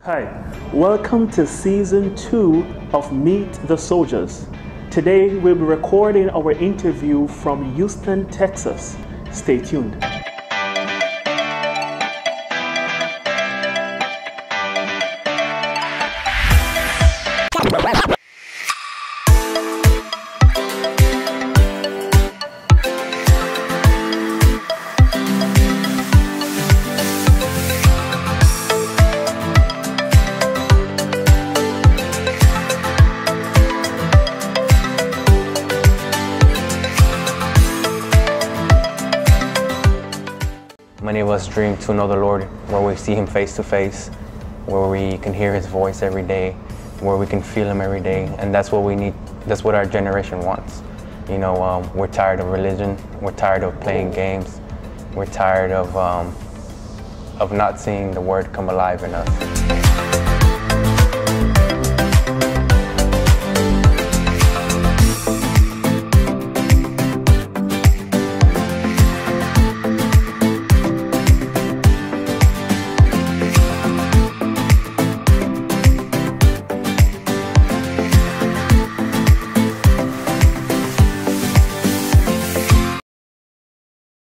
Hi, welcome to Season 2 of Meet the Soldiers. Today we'll be recording our interview from Houston, Texas. Stay tuned. Many of us dream to know the Lord, where we see Him face to face, where we can hear His voice every day, where we can feel Him every day, and that's what we need. That's what our generation wants. You know, we're tired of religion. We're tired of playing games. We're tired of not seeing the Word come alive in us.